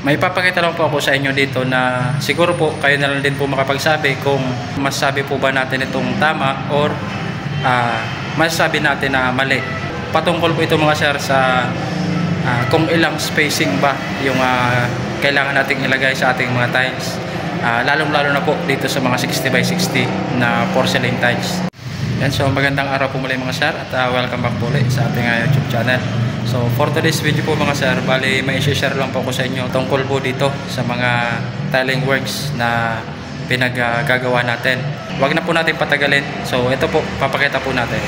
May papakita lang po ako sa inyo dito na siguro po kayo na lang din po makapagsabi kung masasabi po ba natin itong tama or masasabi natin na mali. Patungkol po ito mga sir sa kung ilang spacing ba yung kailangan nating ilagay sa ating mga tiles. Lalong-lalo na po dito sa mga 60 by 60 na porcelain tiles. Yan, so magandang araw po muli mga sir at welcome back po ulit sa ating YouTube channel. So for today's video po mga sir, bali may share lang po ako sa inyo tungkol po dito sa mga tiling works na pinaggagawa natin. Huwag na po natin patagalin. So ito po, papakita po natin.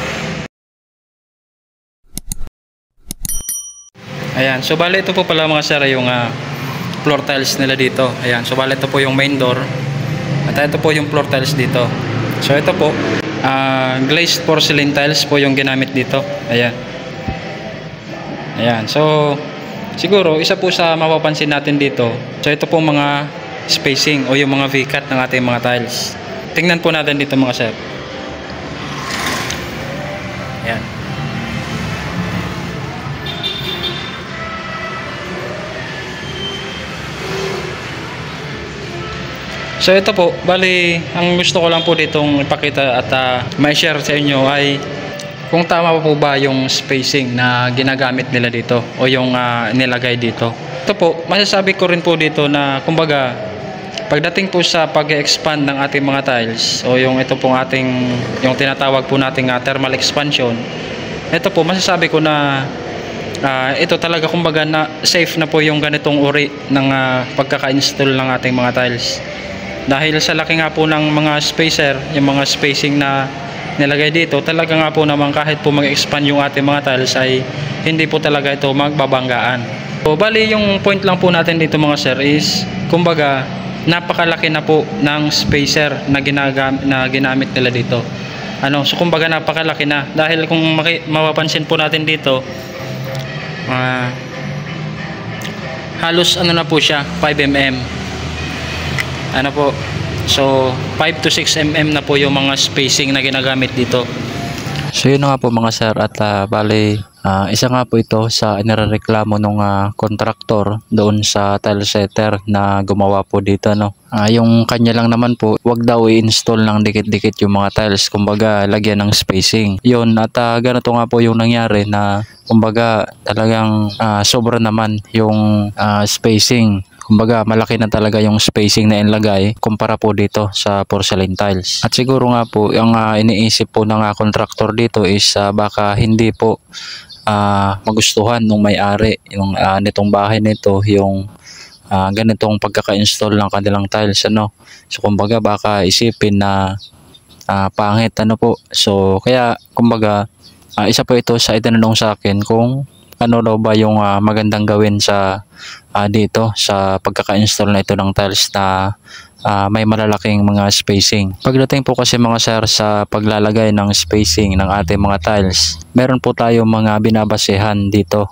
Ayan, so bali ito po pala mga sir yung floor tiles nila dito. Ayan, so bali ito po yung main door. At ito po yung floor tiles dito. So ito po, glazed porcelain tiles po yung ginamit dito. Ayan. Ayan, so siguro isa po sa mapapansin natin dito. So ito po mga spacing o yung mga V-cut ng ating mga tiles. Tingnan po natin dito mga sir. Ayan. So ito po, bali ang gusto ko lang po ditong ipakita at may share sa inyo ay kung tama po ba yung spacing na ginagamit nila dito o yung nilagay dito. Ito po, masasabi ko rin po dito na kumbaga pagdating po sa pag-expand ng ating mga tiles o yung ito pong ating yung tinatawag po nating thermal expansion, ito po masasabi ko na ito talaga kumbaga na safe na po yung ganitong uri ng pagkaka-install ng ating mga tiles. Dahil sa laki nga po ng mga spacer, yung mga spacing na nilagay dito, talaga nga po naman kahit po mag-expand yung ating mga tiles ay hindi po talaga ito magbabanggaan. So bali yung point lang po natin dito mga sir is kumbaga napakalaki na po ng spacer na ginamit nila dito. So kumbaga napakalaki na dahil kung mapapansin po natin dito halos na po siya 5 mm. So 5 to 6 mm na po yung mga spacing na ginagamit dito. So yun nga po mga sir at bali isa nga po ito sa inireklamo ng kontraktor doon sa tile setter na gumawa po dito yung kanya lang naman po, wag daw i-install ng dikit-dikit yung mga tiles, kumbaga lagyan ng spacing. Yun at ganito nga po yung nangyari na kumbaga talagang sobra naman yung spacing. Kumbaga malaki na talaga yung spacing na inlagay kumpara po dito sa porcelain tiles. At siguro nga po yung iniisip po ng contractor dito is baka hindi po magustuhan ng may-ari yung nitong bahay nito yung ganitong pagkaka-install ng kanilang tiles So kumbaga baka isipin na pangit po. So kaya kumbaga isa po ito sa itinanong sa akin kung ano daw ba yung magandang gawin sa dito sa pagkaka-install na ito ng tiles na may malalaking mga spacing. Pagdating po kasi mga sir sa paglalagay ng spacing ng ating mga tiles, meron po tayo mga binabasehan dito.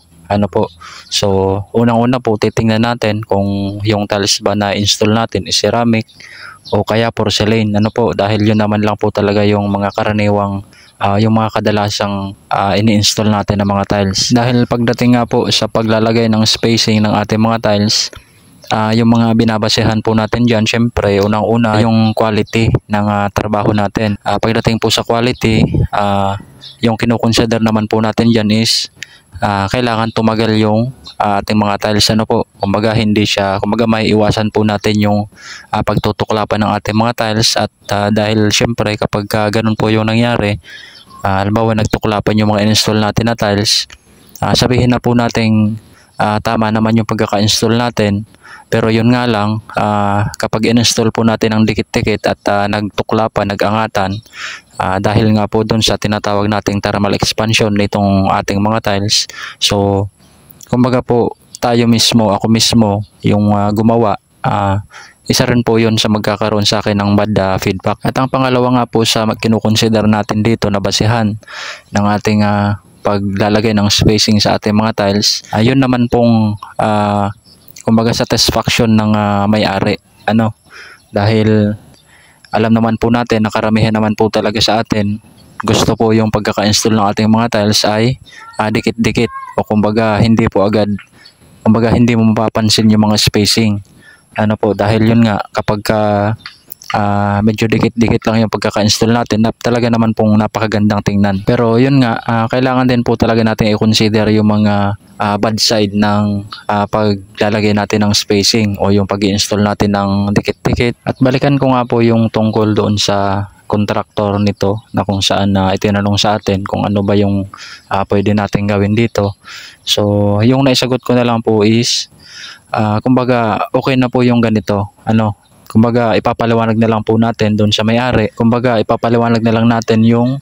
So unang-una po titingnan natin kung yung tiles ba na install natin is ceramic o kaya porcelain dahil yun naman lang po talaga yung mga karaniwang yung mga kadalasang ini-install natin ng mga tiles. Dahil pagdating nga po sa paglalagay ng spacing ng ating mga tiles, yung mga binabasehan po natin dyan, syempre unang-una yung quality ng trabaho natin. Pagdating po sa quality, yung kinukonsider naman po natin dyan is kailangan tumagal yung ating mga tiles kumbaga hindi siya, kumbaga may iwasan po natin yung pagtutuklapan ng ating mga tiles at dahil syempre kapag ganun po yung nangyari, halimbawa nagtuklapan yung mga install natin na tiles, sabihin na po natin tama naman yung pagkaka-install natin, pero yun nga lang kapag in-install po natin ang dikit-dikit at nagtuklapan, nag-angatan, dahil nga po dun sa tinatawag nating thermal expansion nitong ating mga tiles, so kumbaga po tayo mismo, ako mismo yung gumawa, isa rin po yun sa magkakaroon sa akin ng bad feedback. At ang pangalawa nga po sa kinukonsider natin dito na basihan ng ating paglalagay ng spacing sa ating mga tiles, ayun naman pong kumbaga satisfaction ng may-ari. Dahil alam naman po natin na karamihan naman po talaga sa atin gusto po yung pagkaka-install ng ating mga tiles ay dikit-dikit o kumbaga hindi po agad kumbaga hindi mo mapapansin yung mga spacing. Ano po, dahil yun nga kapag medyo dikit-dikit lang yung pagkaka-install natin, talaga naman pong napakagandang tingnan. Pero yun nga, kailangan din po talaga natin i-consider yung mga bad side ng paglalagay natin ng spacing o yung pag-i-install natin ng dikit-dikit. At balikan ko nga po yung tungkol doon sa kontraktor nito na kung saan itinanong sa atin kung ano ba yung pwede natin gawin dito. So yung naisagot ko na lang po is kumbaga okay na po yung ganito. Kumbaga ipapaliwanag na lang po natin doon sa may-ari. Kumbaga ipapaliwanag na lang natin yung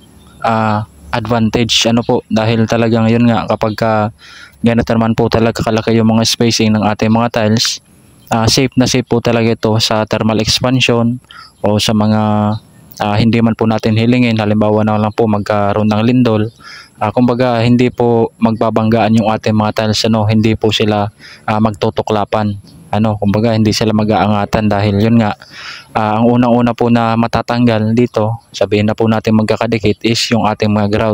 advantage po, dahil talagang yun nga kapag ganito naman po talaga kalaki yung mga spacing ng ating mga tiles, safe na safe po talaga ito sa thermal expansion o sa mga hindi man po natin hilingin. Halimbawa na lang po magkaroon ng lindol, kumbaga hindi po magbabanggaan yung ating mga tiles, hindi po sila magtutuklapan. Kumbaga hindi sila mag-aangatan, dahil yun nga ang unang-una po na matatanggal dito, sabihin na po natin magkakadikit, is yung ating mga grout.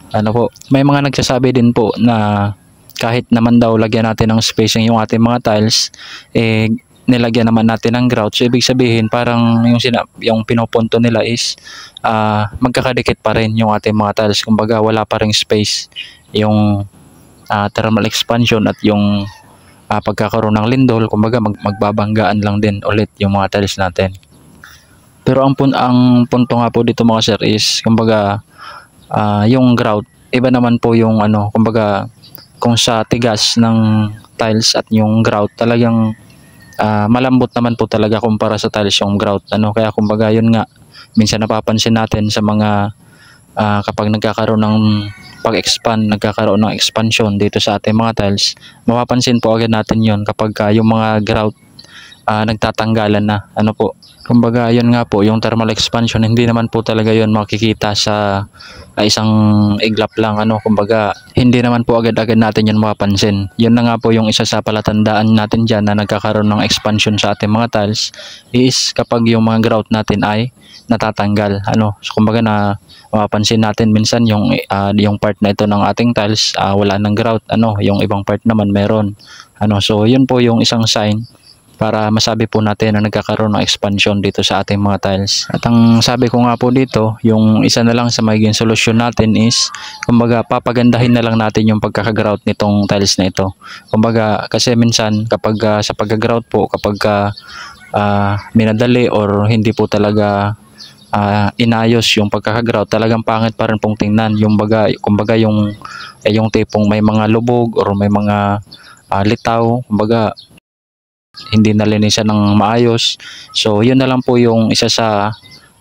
May mga nagsasabi din po na kahit naman daw lagyan natin ng spacing yung ating mga tiles, nilagyan naman natin ng grout. So ibig sabihin parang yung pinopunto nila is magkakadikit pa rin yung ating mga tiles. Kumbaga wala pa ring space yung thermal expansion at yung pagkakaroon ng lindol. Kumbaga magbabanggaan lang din ulit yung mga tiles natin. Pero ang punto nga po dito mga sir is kumbaga yung grout, iba naman po yung kumbaga kung sa tigas ng tiles at yung grout, talagang malambot naman po talaga kumpara sa tiles yung grout. Kaya kumbaga yun nga, minsan napapansin natin sa mga kapag nagkakaroon ng pag-expand, nagkakaroon ng expansion dito sa ating mga tiles, mapapansin po agad natin yon kapag yung mga grout nagtatanggalan na. Kumbaga yun nga po, yung thermal expansion, hindi naman po talaga yun makikita sa isang iglap lang. Kumbaga hindi naman po agad-agad natin yun mapapansin. Yun na nga po yung isa sa palatandaan natin dyan na nagkakaroon ng expansion sa ating mga tiles, is kapag yung mga grout natin ay natatanggal. So, kumbaga na mapapansin natin minsan yung part na ito ng ating tiles wala ng grout, yung ibang part naman meron. So yun po yung isang sign para masabi po natin na nagkakaroon ng expansion dito sa ating mga tiles. At ang sabi ko nga po dito, yung isa na lang sa magiging solusyon natin is kumbaga papagandahin na lang natin yung pagkakagrout nitong tiles na ito. Kumbaga kasi minsan kapag sa pagkagrout po, kapag minadali or hindi po talaga inayos yung pagkakagrout, talagang pangit pa rin pong tingnan. Kumbaga yung tipong may mga lubog or may mga litaw, kumbaga hindi nalinisan ng maayos. So yun na lang po yung isa sa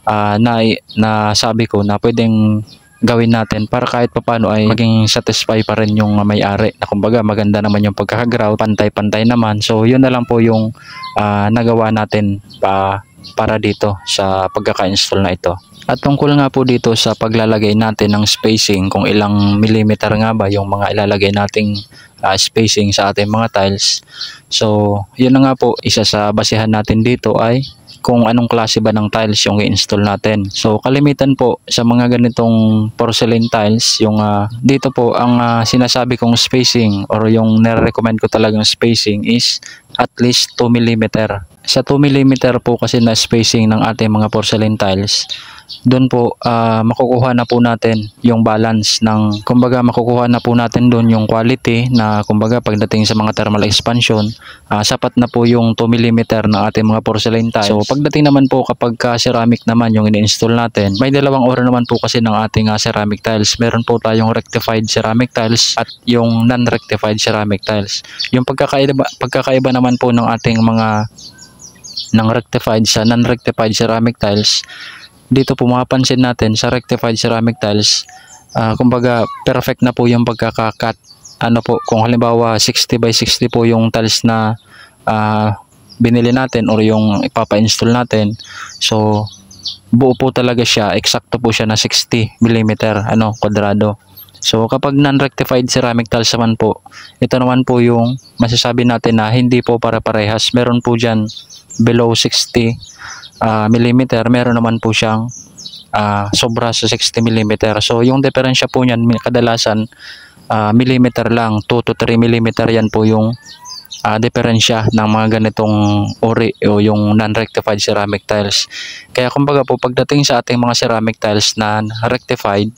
na sabi ko na pwedeng gawin natin para kahit papano ay maging satisfy pa rin yung may-ari, na kumbaga maganda naman yung pagkakagrout, pantay-pantay naman. So yun na lang po yung nagawa natin para dito sa pagkaka-install na ito. At tungkol nga po dito sa paglalagay natin ng spacing, kung ilang millimeter nga ba yung mga ilalagay nating spacing sa ating mga tiles. So yun na nga po, isa sa basihan natin dito ay kung anong klase ba ng tiles yung i-install natin. So kalimitan po sa mga ganitong porcelain tiles, yung dito po ang sinasabi kong spacing or yung nire-recommend ko talagang spacing is at least 2 mm. Sa 2 mm po kasi na spacing ng ating mga porcelain tiles, doon po makukuha na po natin yung balance ng, kumbaga makukuha na po natin doon yung quality na kumbaga pagdating sa mga thermal expansion, sapat na po yung 2 mm ng ating mga porcelain tiles. So pagdating naman po kapag ceramic naman yung ini-install natin, may dalawang ora naman po kasi ng ating ceramic tiles. Meron po tayong rectified ceramic tiles at yung non-rectified ceramic tiles. Yung pagkakaiba naman po ng ating mga rectified sa non-rectified ceramic tiles, dito po mapapansin natin sa rectified ceramic tiles, kumbaga perfect na po yung pagkakakat. Kung halimbawa 60 by 60 po yung tiles na binili natin or yung ipapa-install natin, so buo po talaga siya, eksakto po siya na 60 mm kwadrado. So kapag non-rectified ceramic tiles naman po, ito naman po yung masasabi natin na hindi po pare-parehas. Meron po dyan below 60 mm, meron naman po siyang sobra sa 60 mm. So yung diferensya po niyan kadalasan millimeter lang, 2 to 3 mm yan po yung diferensya ng mga ganitong uri o yung non-rectified ceramic tiles. Kaya kumbaga po pagdating sa ating mga ceramic tiles na rectified,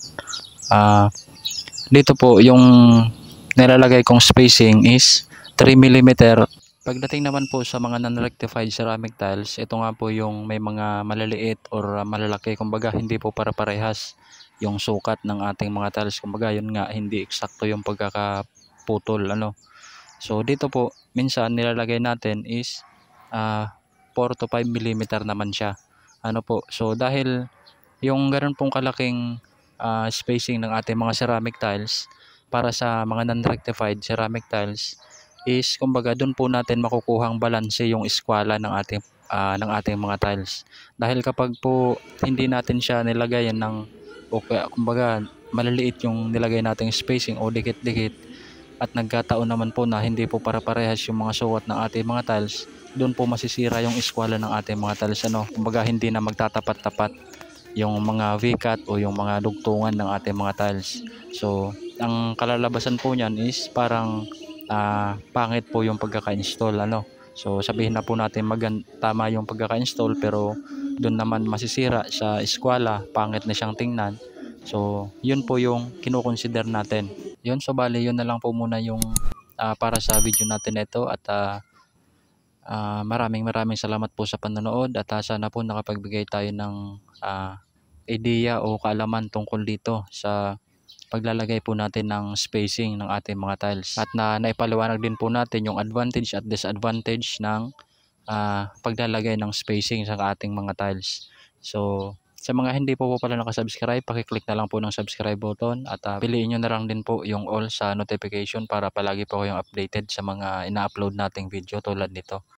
dito po yung nilalagay kong spacing is 3 mm. Pagdating naman po sa mga non-rectified ceramic tiles, ito nga po yung may mga maliliit or malalaki. Kumbaga hindi po para-parehas yung sukat ng ating mga tiles. Kumbaga yun nga, hindi eksakto yung pagkakaputol. So dito po, minsan nilalagay natin is 4 to 5 mm naman siya. So dahil yung ganun pong kalaking spacing ng ating mga ceramic tiles para sa mga non-rectified ceramic tiles is kumbaga doon po natin makukuhang balanse yung eskwala ng ating mga tiles. Dahil kapag po hindi natin siya nilagayan ng o kaya kumbaga maliliit yung nilagay nating spacing o dikit-dikit at nagkataon naman po na hindi po para-parehas yung mga sukat ng ating mga tiles, doon po masisira yung eskwala ng ating mga tiles. Kumbaga hindi na magtatapat-tapat yung mga V-cut o yung mga dugtungan ng ating mga tiles. So ang kalalabasan po niyan is parang pangit po yung pagkaka-install. So sabihin na po natin tama yung pagkaka-install, pero doon naman masisira sa eskwela, pangit na siyang tingnan. So yun po yung kinukonsider natin. Yun, so bali yun na lang po muna yung para sa video natin ito, at maraming salamat po sa panonood, at sana po nakapagbigay tayo ng ideya o kaalaman tungkol dito sa paglalagay po natin ng spacing ng ating mga tiles, at naipaliwanag din po natin yung advantage at disadvantage ng paglalagay ng spacing sa ating mga tiles. So sa mga hindi po pala nakasubscribe, pakiclick na lang po ng subscribe button, at piliin nyo na lang din po yung all sa notification para palagi po kayong updated sa mga ina-upload nating video tulad nito.